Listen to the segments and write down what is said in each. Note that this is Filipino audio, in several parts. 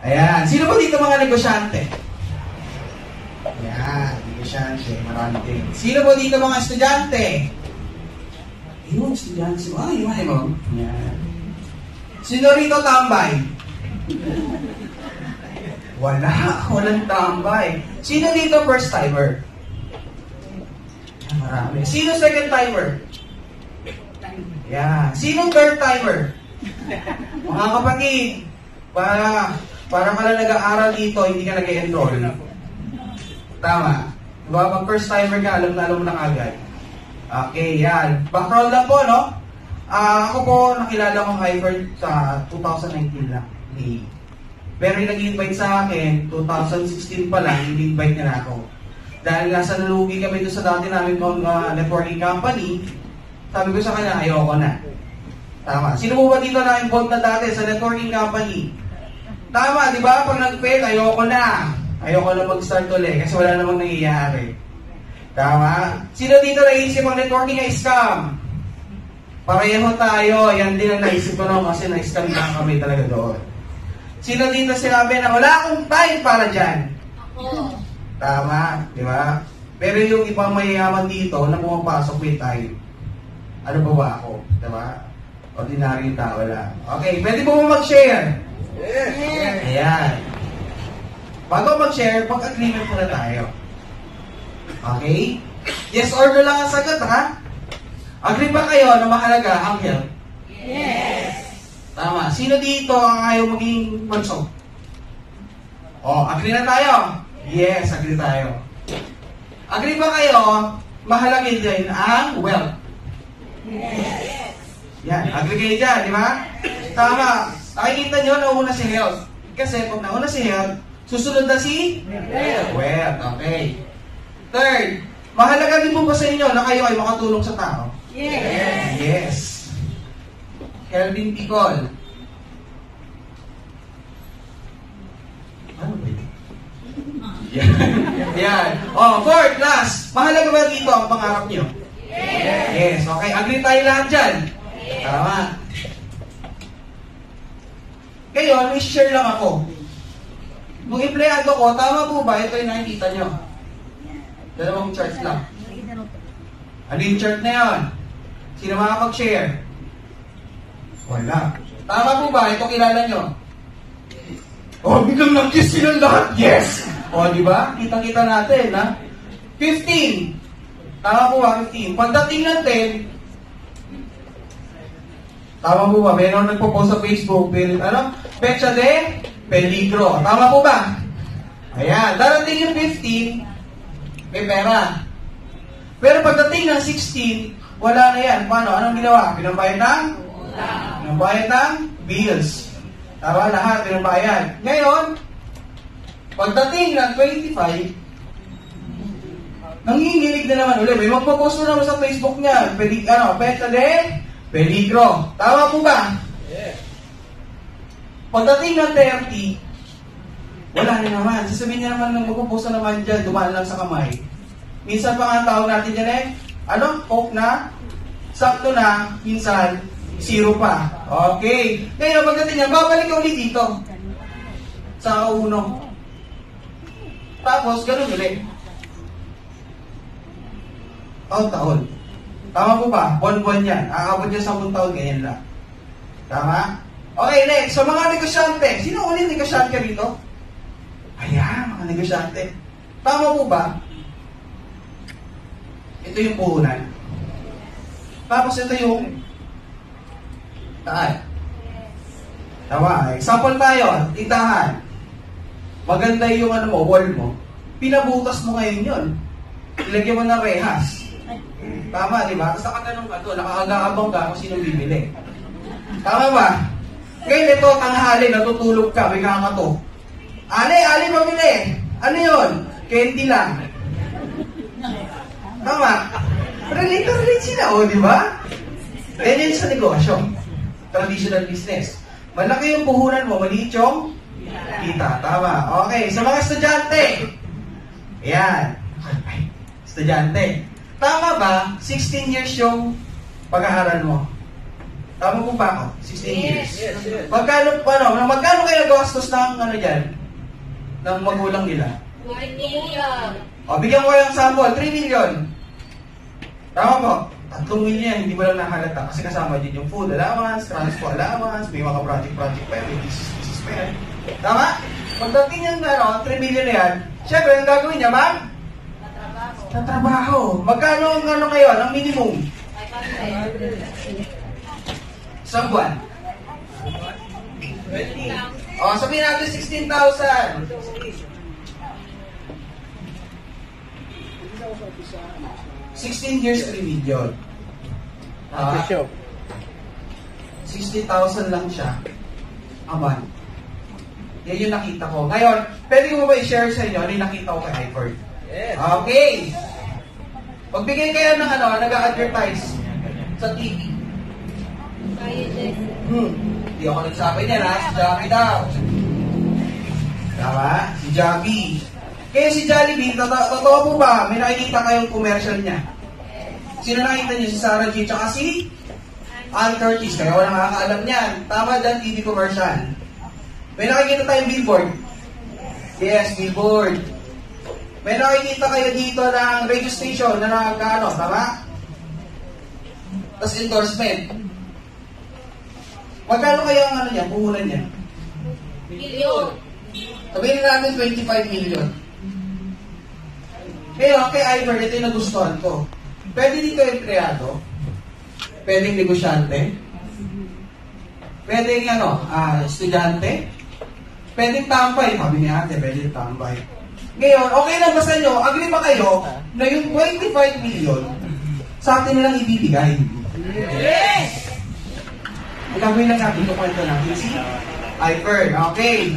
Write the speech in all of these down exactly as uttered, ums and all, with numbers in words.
Ayan. Sino ba dito mga negosyante? Ayan. Negosyante. Marami din. Sino ba dito mga estudyante? Ayun, estudyante. Ah, yun ay mo. Ayan. Sino rito tambay? Wala. Walang tambay. Sino dito first timer? Ayan, marami. Sino second timer? Ayan. Sino third timer? Mga kapatid, para para ka lang nag-aaral dito, hindi ka nag-enroll. Tama. Diba? Pag first timer ka, alam na alam mo na agad. Okay, yan. Background lang po, no? Uh, ako po, nakilala ko Hyper sa two thousand nineteen lang. May. Pero yung nag-invite sa akin, two thousand sixteen pa lang, in-invite niya na ako. Dahil nasa nalugi kami doon sa dati namin kong uh, networking company, sabi ko sa kanya, ayoko na. Tama. Sino po ba dito na-involved na dati sa networking company? Tama, di ba? Pag nag-fail, ayoko na. Ayoko na mag-start ulit kasi wala namang nangyayari. Tama? Sino dito naisip ang networking ay scam? Pareho tayo. Yan din ang naisip ko noon kasi na-scam na kami talaga doon. Sino dito sinabi na wala akong time para dyan? Ako. Tama, di ba? Pero yung ibang mayayaman dito na pumapasok with time. Ano ba ba ako? Di ba? Ordinary tao lang. Okay, pwede po mo mag-share? Yes. Yes. Ayan. Bago mag-share, pag-agreement muna tayo. Okay? Yes or no lang ang sagot, ha? Agree ba kayo na mahalaga ang health? Yes. Tama. Sino dito ang ayaw maging bunso? O, agree na tayo? Yes, agree tayo. Agree ba kayo, mahalaga din ang wealth? Yes. Yan, agree kayo dyan, di ba? Tama. Nakikita nyo, nauna si health. Kasi pag nauna si health, susunod na si wealth. Wealth, okay. Third, mahalaga din po ba sa inyo na kayo ay makatulong sa tao? Yes. Yes. Helping people. Ano ba ito? Yan. Yan. Oh, fourth, last. Mahalaga ba dito ang pangarap nyo? Yes. Yes. Okay, agree tayo lahat dyan. Tama. Ngayon, may share lang ako. Nung empleyado ko, tama po ba? Ito yung nakikita nyo. Dalawang chart lang. Ano yung chart na yun? Sino makapag-share? Wala. Tama po ba? Ito kilala nyo. Oh, biglang nag-kiss silang lahat. Yes! O, di ba? Kita-kita natin, ha? fifteen. Tama po ba? fifteen. Pagdating ng ten, tama po ba? Meron nagpo-post sa Facebook, pero, ano? Pecha de peligro. Tama po ba? Ayan. Darating yung fifteen, may pera. Pero pagdating ng sixteen, wala na yan. Paano? Anong ginawa? Pinambayad ng? Pinambayad ng bills. Tama, lahat. Pinambayad. Ngayon, pagdating ng twenty-five, nanginginig na naman ulit. May magpo-post na naman sa Facebook niya. Pedi, ano, pecha de peligro. Tama po ba? Yes. Pagdating ng thirty, wala na naman. Sasabihin niya naman ng magpo-post na naman dyan, dumaan lang sa kamay. Minsan pa nga tawag natin dyan eh, ano, coke na, sakto na, minsan, zero pa. Okay. Ngayon, pagdating niya, babalik ka ulit dito. Sa uno. Tapos, ganun ulit. Taon-taon. Tama po ba? Buwan-buwan yan. Aabot niya sa buong taon, ganyan lang. Tama? Okay, next. So, mga negosyante. Sino ulit negosyante rito? Ayan, mga negosyante. Tama po ba? Ito yung puhunan. Tapos ito yung taan. Tama. Example tayo. Itahan. Maganda yung ano mo, wall mo. Pinabutas mo ngayon yun. Ilagyan mo ng rehas. Tama, di ba? Tapos nakatanong ka doon, nakakagabang ka kung sino bibili. Tama ba? Ngayon ito, tanghali, natutulog ka, may kakato. Ale, ale, pamili. Ano yun? Candy lang. Tama. Relate to relate sila, o, di ba? Ganyan sa negosyo. Traditional business. Malaki yung puhunan mo, maliit yung kita. Tama. Okay, sa mga estudyante. Ayan. Ay, estudyante. Tama ba, sixteen years yung pag-aaral mo? Tama po ba ako? sixteen years. Yes, yes. Magkano, ano, magkano kayo kaya gastos ng ano dyan? Ng magulang nila? one million. O, bigyan ko kayo ng sample, three million. Tama po. Tatlong million, hindi mo lang nakalata. Kasi kasama din yung food allowance, transport allowance, may mga project-project pa yan, may thesis pa yan. Tama? Pagdating yung ano, three million na yan, syempre, ang gagawin niya, ma'am? Tatrabaho. Tatrabaho. Magkano ang ano ngayon, ang minimum? five hundred. Isang buwan. O, sabihin natin sixteen thousand. sixteen years, three million. Ah, sixty thousand lang siya. Aman. Yan yung nakita ko. Ngayon, pwede ko ba i-share sa inyo ano yung nakita ko kay iFord? Yes. Okay. Pagbigay kayo ng ano, nag-advertise sa T V. Kaya din. Hmm. Hindi ako nagsabi niyan ha. Si Jackie daw. Tama? Si Jackie. Kaya si Jollibee, toto- totoo po ba? May nakikita kayong commercial niya. Sino nakita niyo? Si Sarah G. Tsaka si Ann Curtis. Kaya wala nakakaalam niyan. Tama dyan, T V commercial. May nakikita tayong billboard. Yes, billboard. May nakikita kayo dito ng radio station na nagkaano, tama? Tapos endorsement. Magkano kaya ang ano niya, puhunan niya? Million. Sabihin natin twenty-five million. Kaya kay Ivor, ito yung nagustuhan ko. Pwede dito empleyado, pwedeng negosyante, pwedeng ano, ah, estudyante, pwedeng tambay. Sabi ni ate, pwedeng tambay. Ngayon, okay lang ba sa inyo? Agree ba kayo na yung twenty-five million sa atin nilang ibibigay? Yes! Ang gagawin lang natin, kukwento natin si Ivor. Okay.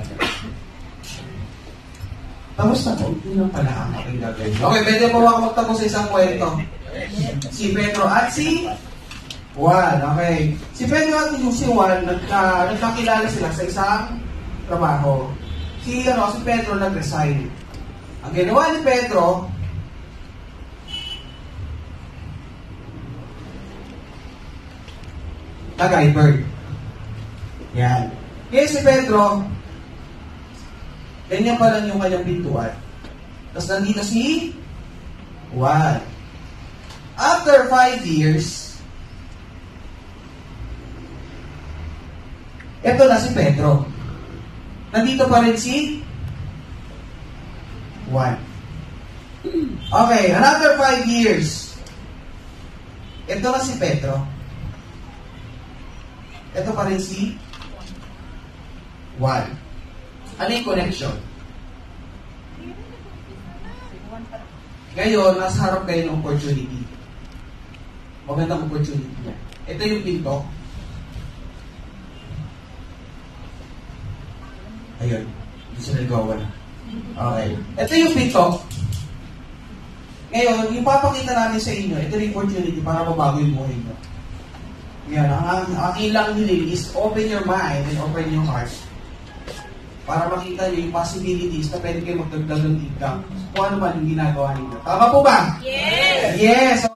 Tapos na po, yun lang pala ang aking gagawin. Okay, pwede po ako magtapos sa isang kwento. Si Pedro at si Juan. Okay. Si Pedro at si Juan, nagka, nagkakilala sila sa isang trabaho. Si, ano, si Pedro nag-resign. Ang ginawa ni Pedro, nag-Ivor. Yan. Kaya si Pedro, ganyan pa lang yung kanyang pintuan. Tapos nandito si Juan. After five years, eto na si Pedro. Nandito pa rin si Juan. Okay, another five years. Eto na si Pedro. Eto pa rin si Juan. Ano yung connection? Ngayon, nasa harap kayo ng opportunity. Magandang opportunity niya. Ito yung pinto. Ayun. Hindi siya nagawa na. Okay. Ito yung pinto. Ngayon, yung papakita namin sa inyo, ito yung opportunity para mabago yung buhay nyo. Ngayon, ang, ang aking lang hiling is open your mind and open your heart para makita niyo yung possibilities na pwede kayo magdagdag ng income kung ano man yung ginagawa ninyo. Tama po ba? Yes! Yes!